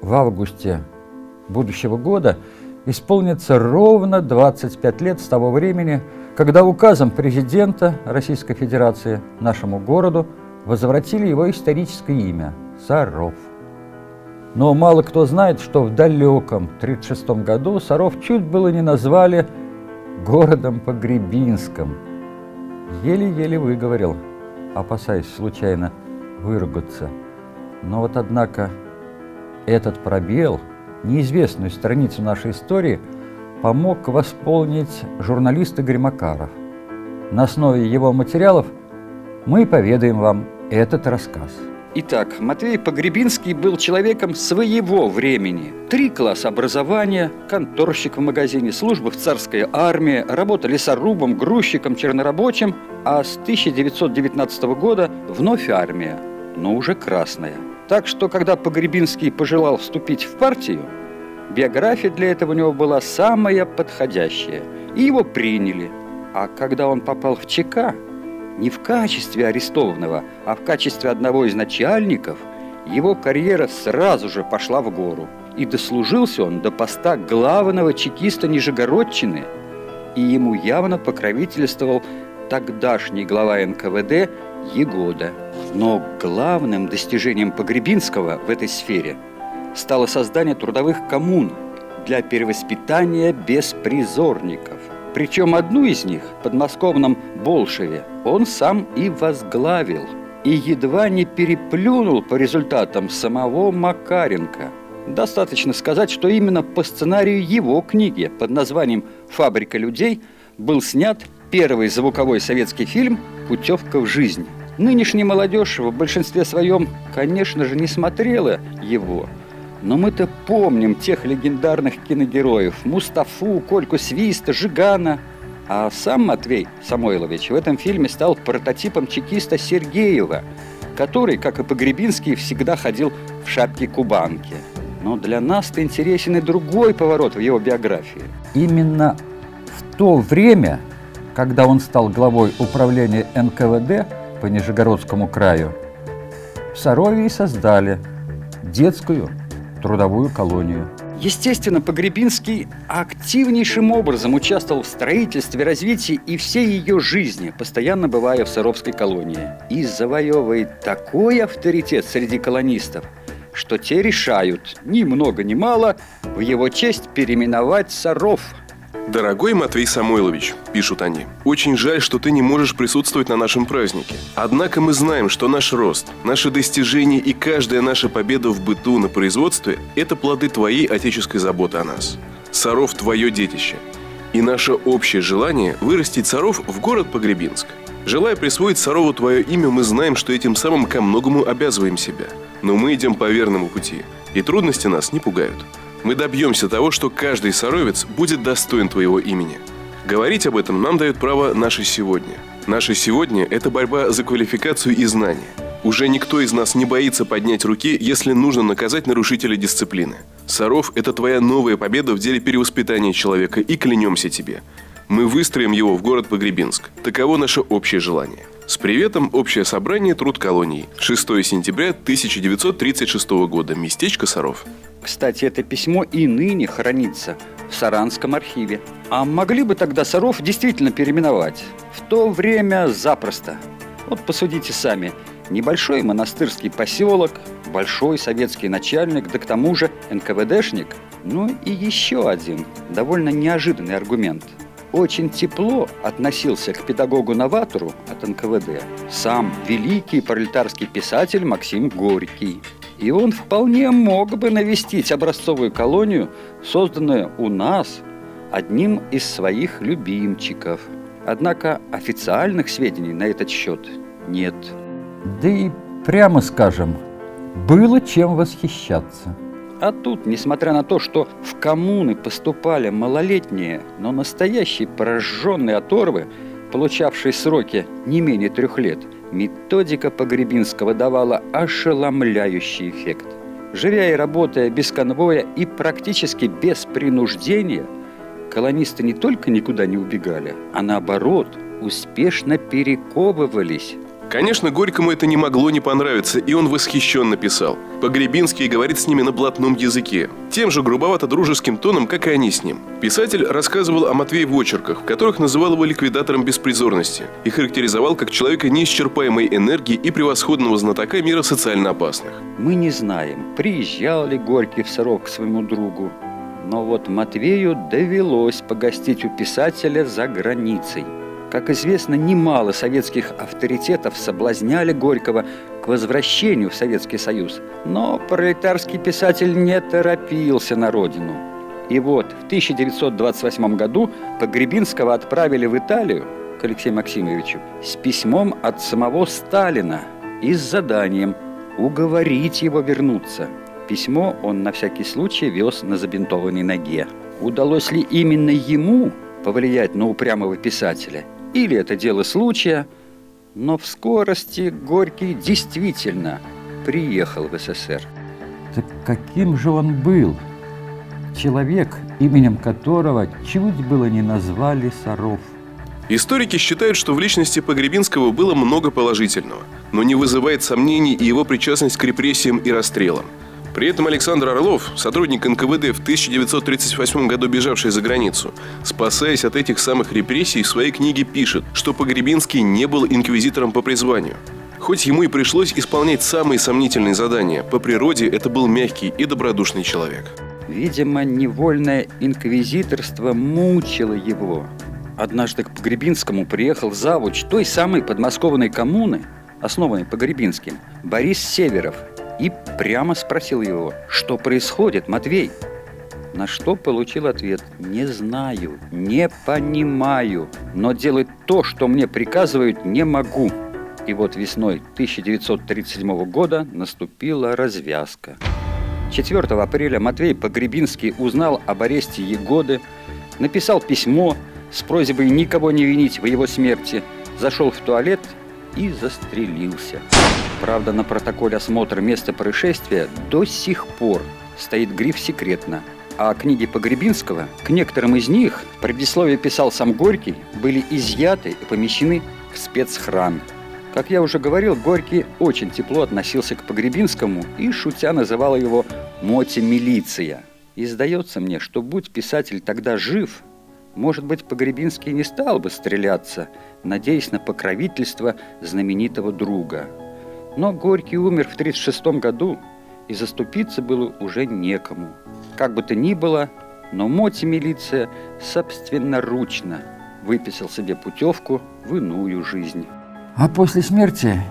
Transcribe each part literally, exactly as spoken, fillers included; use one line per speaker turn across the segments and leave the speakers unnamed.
в августе будущего года исполнится ровно двадцать пять лет с того времени, когда указом президента Российской Федерации нашему городу возвратили его историческое имя – Саров. Но мало кто знает, что в далеком тридцать шестом году Саров чуть было не назвали городом Погребинском. Еле-еле выговорил, опасаясь случайно выругаться. Но вот однако этот пробел, неизвестную страницу нашей истории, помог восполнить журналист Игорь Макаров. На основе его материалов мы поведаем вам этот рассказ.
Итак, Матвей Погребинский был человеком своего времени. Три класса образования, конторщик в магазине, служба в царской армии, работа лесорубом, грузчиком, чернорабочим, а с тысяча девятьсот девятнадцатого года вновь армия, но уже красная. Так что, когда Погребинский пожелал вступить в партию, биография для этого у него была самая подходящая, и его приняли. А когда он попал в ЧК, не в качестве арестованного, а в качестве одного из начальников, его карьера сразу же пошла в гору. И дослужился он до поста главного чекиста Нижегородчины, и ему явно покровительствовал тогдашний глава эн ка вэ дэ Егода. Но главным достижением Погребинского в этой сфере стало создание трудовых коммун для перевоспитания беспризорников. Причем одну из них, в подмосковном Болшеве, он сам и возглавил. И едва не переплюнул по результатам самого Макаренко. Достаточно сказать, что именно по сценарию его книги под названием «Фабрика людей» был снят первый звуковой советский фильм «Путевка в жизнь». Нынешняя молодежь в большинстве своем, конечно же, не смотрела его. Но мы-то помним тех легендарных киногероев – Мустафу, Кольку Свиста, Жигана. А сам Матвей Самойлович в этом фильме стал прототипом чекиста Сергеева, который, как и Погребинский, всегда ходил в шапке кубанки. Но для нас-то интересен и другой поворот в его биографии.
Именно в то время, когда он стал главой управления эн ка вэ дэ по Нижегородскому краю, в Сарове и создали детскую трудовую колонию.
Естественно, Погребинский активнейшим образом участвовал в строительстве, развитии и всей ее жизни, постоянно бывая в Саровской колонии. И завоевывает такой авторитет среди колонистов, что те решают, ни много ни мало, в его честь переименовать Саров.
«Дорогой Матвей Самойлович», – пишут они, – «очень жаль, что ты не можешь присутствовать на нашем празднике. Однако мы знаем, что наш рост, наши достижения и каждая наша победа в быту на производстве – это плоды твоей отеческой заботы о нас. Саров – твое детище. И наше общее желание – вырастить Саров в город Погребинск. Желая присвоить Сарову твое имя, мы знаем, что этим самым ко многому обязываем себя. Но мы идем по верному пути, и трудности нас не пугают. Мы добьемся того, что каждый саровец будет достоин твоего имени. Говорить об этом нам дает право наше сегодня. Наше сегодня – это борьба за квалификацию и знания. Уже никто из нас не боится поднять руки, если нужно наказать нарушителя дисциплины. Саров – это твоя новая победа в деле перевоспитания человека, и клянемся тебе. Мы выстроим его в город Погребинск. Таково наше общее желание. С приветом, общее собрание труд колонии. шестого сентября тысяча девятьсот тридцать шестого года. Местечко Саров.
Кстати, это письмо и ныне хранится в Саранском архиве. А могли бы тогда Саров действительно переименовать? В то время запросто. Вот посудите сами. Небольшой монастырский поселок, большой советский начальник, да к тому же эн ка вэ дэшник. Ну и еще один довольно неожиданный аргумент. Очень тепло относился к педагогу-новатору от эн ка вэ дэ сам великий пролетарский писатель Максим Горький. И он вполне мог бы навестить образцовую колонию, созданную у нас одним из своих любимчиков. Однако официальных сведений на этот счет нет.
Да и, прямо скажем, было чем восхищаться.
А тут, несмотря на то, что в коммуны поступали малолетние, но настоящие прожженные оторвы, получавшие сроки не менее трех лет, методика Погребинского давала ошеломляющий эффект. Живя и работая без конвоя и практически без принуждения, колонисты не только никуда не убегали, а наоборот, успешно перековывались.
Конечно, Горькому это не могло не понравиться, и он восхищенно писал. Погребинский говорит с ними на блатном языке, тем же грубовато-дружеским тоном, как и они с ним. Писатель рассказывал о Матвее в очерках, в которых называл его ликвидатором беспризорности и характеризовал как человека неисчерпаемой энергии и превосходного знатока мира социально опасных.
Мы не знаем, приезжал ли Горький в Саров к своему другу, но вот Матвею довелось погостить у писателя за границей. Как известно, немало советских авторитетов соблазняли Горького к возвращению в Советский Союз, но пролетарский писатель не торопился на родину. И вот в тысяча девятьсот двадцать восьмом году Погребинского отправили в Италию к Алексею Максимовичу с письмом от самого Сталина и с заданием уговорить его вернуться. Письмо он на всякий случай вез на забинтованной ноге. Удалось ли именно ему повлиять на упрямого писателя? Или это дело случая? Но в скорости Горький действительно приехал в СССР.
Так каким же он был? Человек, именем которого чуть было не назвали Саров.
Историки считают, что в личности Погребинского было много положительного, но не вызывает сомнений и его причастность к репрессиям и расстрелам. При этом Александр Орлов, сотрудник эн ка вэ дэ в тысяча девятьсот тридцать восьмом году бежавший за границу, спасаясь от этих самых репрессий, в своей книге пишет, что Погребинский не был инквизитором по призванию. Хоть ему и пришлось исполнять самые сомнительные задания, по природе это был мягкий и добродушный человек.
Видимо, невольное инквизиторство мучило его. Однажды к Погребинскому приехал завуч той самой подмосковной коммуны, основанной Погребинским, Борис Северов, и прямо спросил его, что происходит, Матвей? На что получил ответ: «Не знаю, не понимаю, но делать то, что мне приказывают, не могу». И вот весной тысяча девятьсот тридцать седьмого года наступила развязка. четвёртого апреля Матвей Погребинский узнал об аресте Егоды, написал письмо с просьбой никого не винить в его смерти, зашел в туалет и застрелился. Правда, на протоколе осмотра места происшествия до сих пор стоит гриф «Секретно». А книги Погребинского, к некоторым из них, в предисловии писал сам Горький, были изъяты и помещены в спецхран. Как я уже говорил, Горький очень тепло относился к Погребинскому и, шутя, называл его «Моти-милиция». И сдается мне, что будь писатель тогда жив, может быть, Погребинский не стал бы стреляться, надеясь на покровительство знаменитого друга. Но Горький умер в тридцать шестом году, и заступиться было уже некому. Как бы то ни было, но Моти-милиция собственноручно выписал себе путевку в иную жизнь.
А после смерти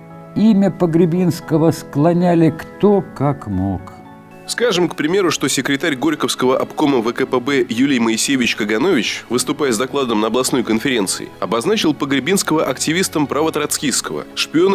имя Погребинского склоняли кто как мог.
Скажем, к примеру, что секретарь Горьковского обкома вэ ка пэ бэ Юлий Моисеевич Каганович, выступая с докладом на областной конференции, обозначил Погребинского активистом право-троцкистского, шпиона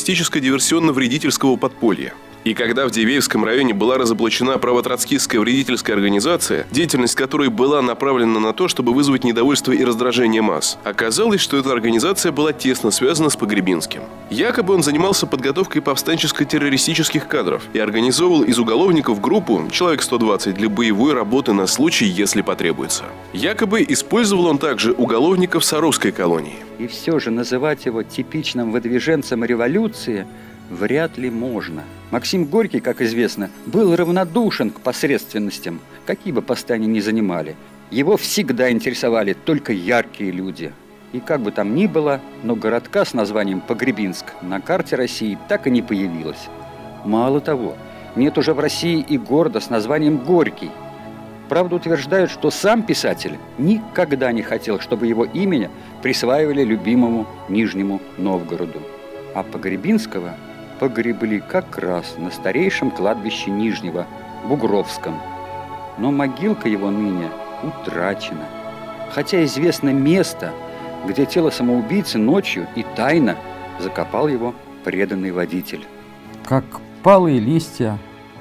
террористическо-диверсионно-вредительского подполья. И когда в Дивеевском районе была разоблачена право-троцкистская вредительская организация, деятельность которой была направлена на то, чтобы вызвать недовольство и раздражение масс, оказалось, что эта организация была тесно связана с Погребинским. Якобы он занимался подготовкой повстанческо-террористических кадров и организовывал из уголовников группу человек сто двадцать для боевой работы на случай, если потребуется. Якобы использовал он также уголовников Саровской колонии.
И все же называть его типичным выдвиженцем революции вряд ли можно. Максим Горький, как известно, был равнодушен к посредственностям, какие бы посты они ни занимали. Его всегда интересовали только яркие люди. И как бы там ни было, но городка с названием Погребинск на карте России так и не появилось. Мало того, нет уже в России и города с названием Горький. Правда, утверждают, что сам писатель никогда не хотел, чтобы его имя присваивали любимому Нижнему Новгороду. А Погребинского погребли как раз на старейшем кладбище Нижнего, Бугровском. Но могилка его ныне утрачена. Хотя известно место, где тело самоубийцы ночью и тайно закопал его преданный водитель.
Как палые листья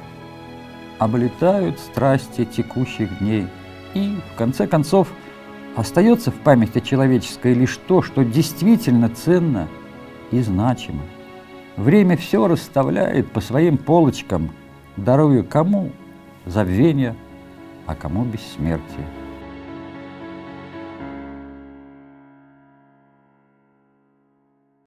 облетают страсти текущих дней. И, в конце концов, остается в памяти человеческой лишь то, что действительно ценно и значимо. Время все расставляет по своим полочкам, даруя кому забвение, а кому бессмертие.